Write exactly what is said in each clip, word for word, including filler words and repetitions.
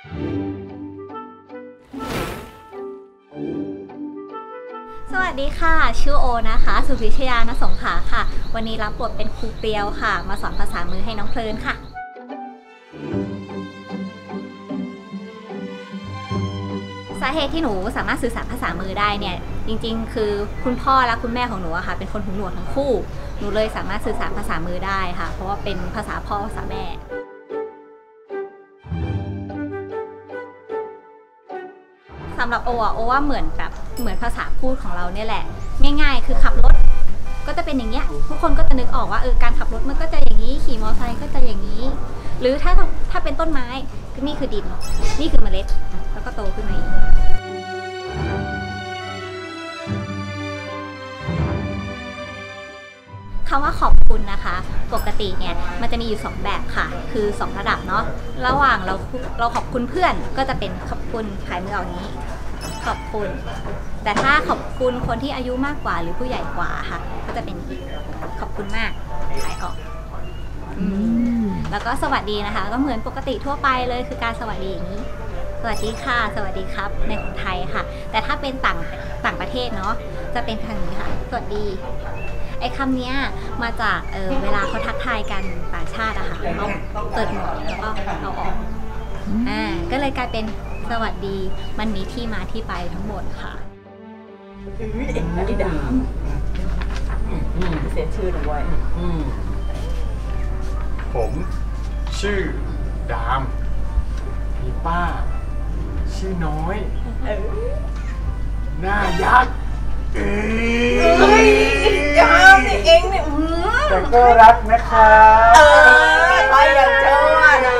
สวัสดีค่ะชื่อโอนะคะสุพิชยา ณ สงขลาค่ะวันนี้รับบทเป็นครูเปรียวค่ะมาสอนภาษามือให้น้องเพลินค่ะสาเหตุที่หนูสามารถสื่อสารภาษามือได้เนี่ยจริงๆคือคุณพ่อและคุณแม่ของหนูอะค่ะเป็นคนหูหนวกทั้งคู่หนูเลยสามารถสื่อสารภาษามือได้ค่ะเพราะว่าเป็นภาษาพ่อภาษาแม่สำหรับโออะโอว่าเหมือนแบบเหมือนภาษาพูดของเราเนี่ยแหละง่ายๆคือขับรถก็จะเป็นอย่างเงี้ยทุกคนก็จะนึกออกว่าเออการขับรถมันก็จะอย่างนี้ขี่มอเตอร์ไซค์ก็จะอย่างนี้หรือถ้าถ้าเป็นต้นไม้ก็นี่คือดินนี่คือเมล็ดแล้วก็โตขึ้นมาอีกคำว่าขอบคุณนะคะปกติเนี่ยมันจะมีอยู่สองแบบค่ะคือสองระดับเนาะระหว่างเราเราขอบคุณเพื่อนก็จะเป็นขอบคุณขายมือออกนี้ขอบคุณแต่ถ้าขอบคุณคนที่อายุมากกว่าหรือผู้ใหญ่กว่าค่ะก็จะเป็นอีกขอบคุณมากขายออกแล้วก็สวัสดีนะคะก็เหมือนปกติทั่วไปเลยคือการสวัสดีอย่างนี้สวัสดีค่ะสวัสดีครับในของไทยค่ะแต่ถ้าเป็นต่างต่างประเทศเนาะจะเป็นทางนี้ค่ะสวัสดีไอ้คำนี้มาจากเออเวลาเขาทักทายกันต่างชาติอะค่ะเขาเปิดหมวกแล้วก็เอาออกอ่าก็เลยกลายเป็นสวัสดีมันมีที่มาที่ไปทั้งหมดค่ะอือเอ็งนะไอ้ดามเสียชื่อหนูไว้ผมชื่อดามมีป้าชื่อน้อยหน้ายักษ์เอ้ยดามนี่เอ็งเนี่ยแต่ก็รักนะครับเออไปอย่างเจ้านะ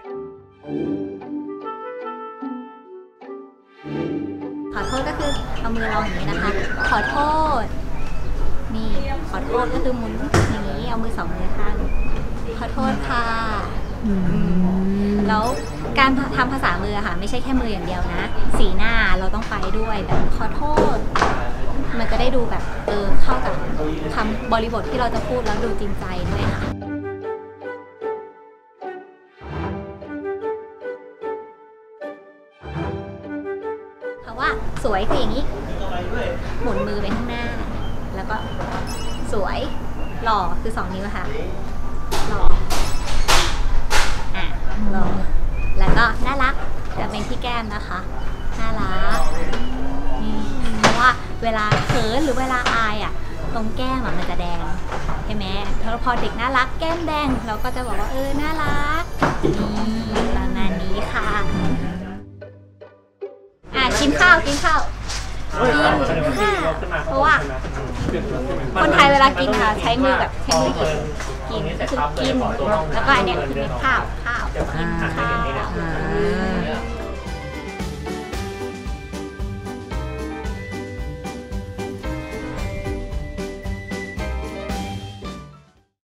ขอโทษก็คือเอามือเราอย่างนี้นะคะขอโทษนี่ขอโทษก็คือหมุนอย่างนี้เอามือสองมือข้างขอโทษค่ะแล้วการทำภาษามือค่ะไม่ใช่แค่มืออย่างเดียวนะสีหน้าเราต้องไปด้วยแบบขอโทษมันจะได้ดูแบบเออเข้ากับคำบริบทที่เราจะพูดแล้วดูจริงใจด้วยค่ะเพราะว่าสวยคืออย่างนี้หมุนมือไปข้างหน้าแล้วก็สวยหล่อคือสองนิ้วค่ะหล่ออ่ะหล่อแล้วก็น่ารักจะเป็นที่แก้มนะคะน่ารักเพราะว่าเวลาเขินหรือเวลาอายอ่ะตรงแก้มมันจะแดงใช่ไหมพอเด็กน่ารักแก้มแดงเราก็จะบอกว่าเออน่ารักประมาณนี้ค่ะอ่ะกินข้าวกินข้าวกินค่ะเพราะว่าคนไทยเวลากินค่ะใช้มือแบบใช้มือหยิบกินคือกินแล้วก็อันนี้คือข้าวข้าวกินข้าว